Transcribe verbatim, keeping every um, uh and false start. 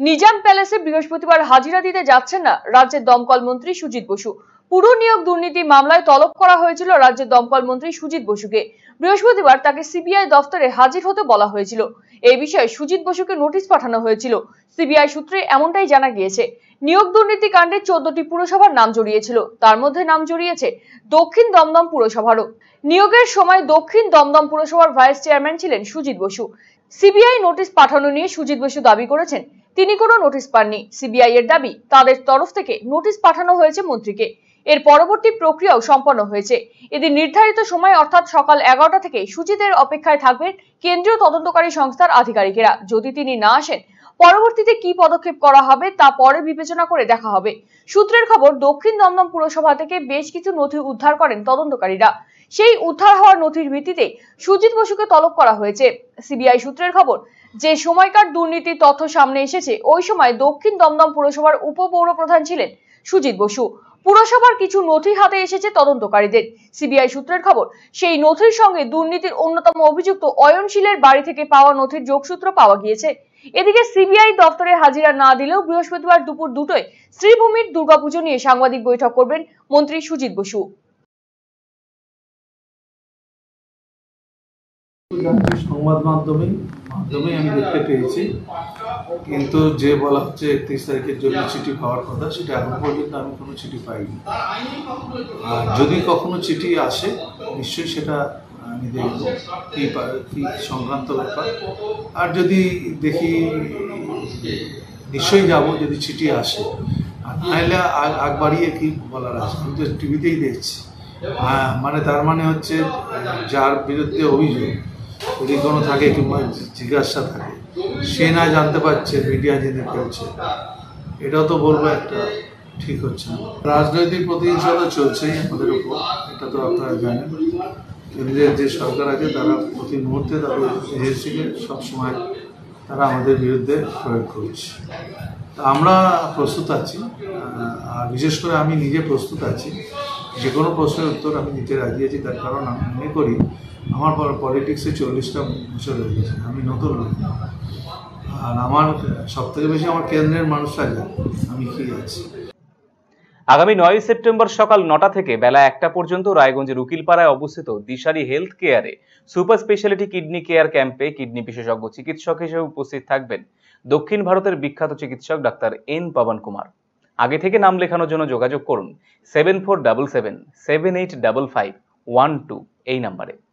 নিজাম প্যালেসে বৃহস্পতিবার হাজিরা দিতে যাচ্ছেন না রাজ্যের দমকল মন্ত্রী সুজিত বসু। পুরো নিয়োগ দুর্নীতি মামলায় তলব করা হয়েছিল রাজ্যের দমকল মন্ত্রী সুজিত বসুকে। বৃহস্পতিবার তাকে সিবিআই দফতরে হাজির হতে বলা হয়েছিল। এই বিষয়ে সুজিত বসুকে নোটিশ পাঠানো হয়েছিল। সিবিআই সূত্রে এমনটাই জানা গিয়েছে। নিয়োগ দুর্নীতি কাণ্ডে চোদ্দটি পুরসভার নাম জড়িয়েছিল, তার মধ্যে নাম জড়িয়েছে দক্ষিণ দমদম পুরসভারও। নিয়োগের সময় দক্ষিণ দমদম পুরসভার ভাইস চেয়ারম্যান ছিলেন সুজিত বসু। সিবিআই নোটিশ পাঠানো নিয়ে সুজিত বসু দাবি করেছেন তিনি কোনো নোটিশ পাননি। সিবিআই এর দাবি তাদের তরফ থেকে নোটিশ পাঠানো হয়েছে মন্ত্রীকে। এর পরবর্তী প্রক্রিয়াও সম্পন্ন হয়েছে। এদিন নির্ধারিত সময় অর্থাৎ সকাল এগারোটা থেকে সুজিতের অপেক্ষায় থাকবেন কেন্দ্রীয় তদন্তকারী সংস্থার আধিকারিকেরা। যদি তিনি না আসেন, পরবর্তীতে কি পদক্ষেপ করা হবে তা পরে বিবেচনা করে দেখা হবে। সূত্রের খবর, দক্ষিণ দমদম পুরসভা থেকে বেশ কিছু নথি উদ্ধার করেন তদন্তকারীরা। সেই উদ্ধার হওয়ার নথির ভিত্তিতে সুজিত বসুকে তলব করা হয়েছে। সিবিআই সূত্রের খবর, যে সময়কার দুর্নীতির তথ্য সামনে এসেছে ওই সময় দক্ষিণ দমদম পুরসভার উপপৌর প্রধান ছিলেন সুজিত বসু। পুরসভার কিছু নথি হাতে এসেছে তদন্তকারীদের। সিবিআই সূত্রের খবর, সেই নথির সঙ্গে দুর্নীতির অন্যতম অভিযুক্ত অয়নশীলের বাড়ি থেকে পাওয়া নথির যোগসূত্র পাওয়া গিয়েছে। এদিকে সিবিআই দফতরে হাজিরা না দিলেও বৃহস্পতিবার দুপুর দুটোয় শ্রীভূমির দুর্গাপুজো নিয়ে সাংবাদিক বৈঠক করবেন মন্ত্রী সুজিত বসু। সংবাদ মাধ্যমে মাধ্যমে আমি দেখতে পেয়েছি, কিন্তু যে বলা হচ্ছে একত্রিশ তারিখের জন্য চিঠি পাওয়ার কথা, সেটা এখন পর্যন্ত আমি কোনো চিঠি পাইনি। আর যদি কখনো চিঠি আসে নিশ্চয়ই সেটা আমি দেখব কি কি সংক্রান্ত ব্যাপার। আর যদি দেখি নিশ্চয়ই যাব যদি চিঠি আসে। আর নাহলে আগ বাড়িয়ে কি বলার আছে, আমি তো টিভিতেই দেখছি। হ্যাঁ, মানে তার মানে হচ্ছে যার বিরুদ্ধে অভিযোগ যদি কোনো থাকে কিংবা জিজ্ঞাসা থাকে, সে না জানতে পারছে, মিডিয়া জেনে ফেলছে, এটাও তো বলবো একটা ঠিক হচ্ছে না। রাজনৈতিক প্রতিহিংসতা চলছেই আমাদের উপর, এটা তো আপনারা জানেন। কেন্দ্রের যে সরকার আছে তারা প্রতি মুহূর্তে তাদের এজেন্সিকে সবসময় তারা আমাদের বিরুদ্ধে প্রয়োগ করছে। তা আমরা প্রস্তুত আছি, আর বিশেষ করে আমি নিজে প্রস্তুত আছি। যে কোনো প্রশ্নের উত্তর আমি দিতে রাজি আছি, তার কারণ আমি মনে করি আমার পলিটিক্সে চল্লিশটা বছর হয়ে গেছে, আমি নতুন লোক। আর আমার সব থেকে বেশি আমার কেন্দ্রের মানুষরা জানে আমি কি আছি। আগামী নয় সেপ্টেম্বর সকাল নটা থেকে বেলা একটা পর্যন্ত রায়গঞ্জের উকিলপাড়ায় অবস্থিত দিশারি হেলথ কেয়ারে সুপার স্পেশালিটি কিডনি কেয়ার ক্যাম্পে কিডনি বিশেষজ্ঞ চিকিৎসক হিসেবে উপস্থিত থাকবেন দক্ষিণ ভারতের বিখ্যাত চিকিৎসক ডাক্তার এন পাবন কুমার। আগে থেকে নাম লেখানোর জন্য যোগাযোগ করুন seven four double seven seven eight double five one two এই নাম্বারে।